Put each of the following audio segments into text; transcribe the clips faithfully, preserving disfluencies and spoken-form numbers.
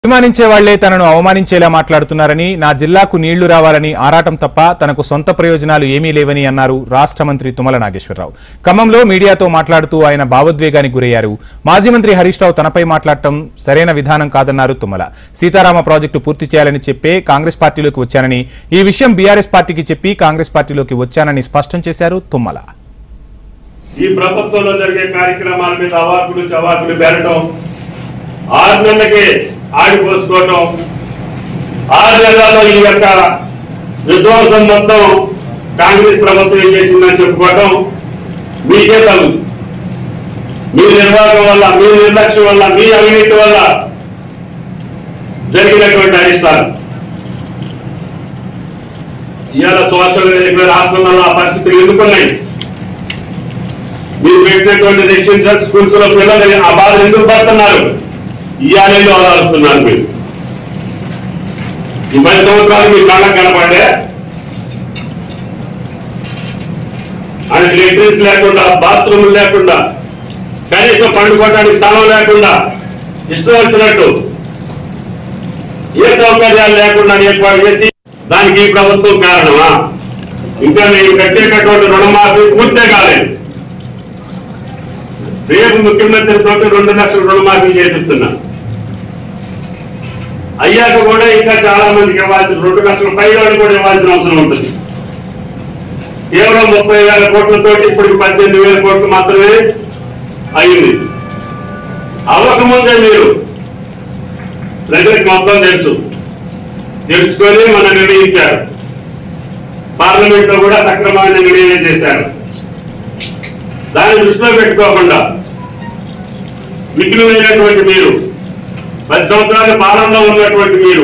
అభిమానించే వాళ్లే తనను అవమానించేలా మాట్లాడుతున్నారని, నా జిల్లాకు నీళ్లు రావాలని ఆరాటం తప్ప తనకు సొంత ప్రయోజనాలు ఏమీ లేవని అన్నారు రాష్ట్ర మంత్రి తుమ్మల నాగేశ్వరరావు. ఖమ్మంలో మీడియాతో మాట్లాడుతూ ఆయన భావోద్వేగానికి గురయ్యారు. మాజీ మంత్రి హరీష్ రావు తనపై మాట్లాడటం సరైన విధానం కాదన్నారు తుమ్మల. సీతారామ ప్రాజెక్టు పూర్తి చేయాలని చెప్పే కాంగ్రెస్ పార్టీలోకి వచ్చానని, ఈ విషయం బీఆర్ఎస్ పార్టీకి చెప్పి కాంగ్రెస్ పార్టీలోకి వచ్చానని స్పష్టం చేశారు తుమ్మల. ఈ ప్రభుత్వంలో జరిగే కార్యక్రమాల మీద అవాకులు చవాకులు బెరటం, ఆరు నెలలకే ఆడిపోసుకోవటం, ఆరు నెలల్లో ఈ యొక్క విధ్వంసం మొత్తం కాంగ్రెస్ ప్రభుత్వం ఏం చేసిందని చెప్పుకోవటం మీకే తగు. మీ నిర్వాహకం వల్ల, మీ నిర్లక్ష్యం వల్ల, మీ అవినీతి వల్ల జరిగినటువంటి అరిష్టాలు ఇవాళ సోషల్ రాష్ట్రంలో ఆ పరిస్థితులు ఎందుకున్నాయి? మీరు పెట్టినటువంటి రెసిడెన్షియల్ స్కూల్స్ లో పిల్లలు ఆ బాధలు ఎందుకు పడుతున్నారు? ఇయాలలో ఆలోచిస్తున్నారు. మీరు ఈ పది సంవత్సరాలు మీ కళ్ళకు కనపడే ఆయన లెట్రిన్స్ లేకుండా, బాత్రూమ్ లేకుండా, కనీసం పండుకోవడానికి స్థలం లేకుండా, ఇష్టం వచ్చినట్టు ఏ సౌకర్యాలు లేకుండా ఏర్పాటు చేసి దానికి ఈ ప్రభుత్వం కారణమా? ఇంకా నేను కట్టేటటువంటి రుణమాఫీ పూర్తే కాలేదు. రేపు ముఖ్యమంత్రితో రెండు లక్షల రుణమాఫీ చేపిస్తున్నా. అయ్యాక కూడా ఇంకా చాలా మందికి ఇవ్వాల్సిన రెండు లక్షల పైగా కూడా ఇవ్వాల్సిన అవసరం ఉంటుంది. కేవలం ముప్పై వేల కోట్లతో ఇప్పుడు పద్దెనిమిది వేల కోట్లు మాత్రమే అయింది. అవ్వకముందే మీరు ప్రజలకు మొత్తం తెలుసు, తెలుసుకొని మనం నిర్ణయించారు. పార్లమెంట్ లో కూడా సక్రమమైన నిర్ణయం చేశారు. దాన్ని దృష్టిలో పెట్టుకోకుండా విఘ్నమైనటువంటి మీరు, పది సంవత్సరాల పాలనలో ఉన్నటువంటి మీరు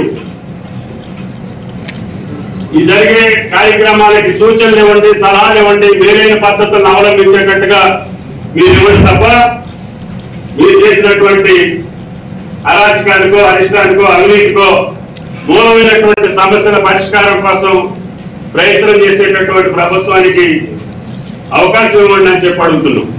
ఈ జరిగే కార్యక్రమాలకి సూచనలు ఇవ్వండి, సలహాలు ఇవ్వండి, మేలైన పద్ధతులను అవలంబించేటట్టుగా మీరు ఇవ్వండి తప్ప మీరు చేసినటువంటి అరాచకానికో, అరిష్టానికో, అవినీతికో మూలమైనటువంటి సమస్యల పరిష్కారం కోసం ప్రయత్నం చేసేటటువంటి ప్రభుత్వానికి అవకాశం ఇవ్వండి అని చెప్పి అడుగుతున్నాం.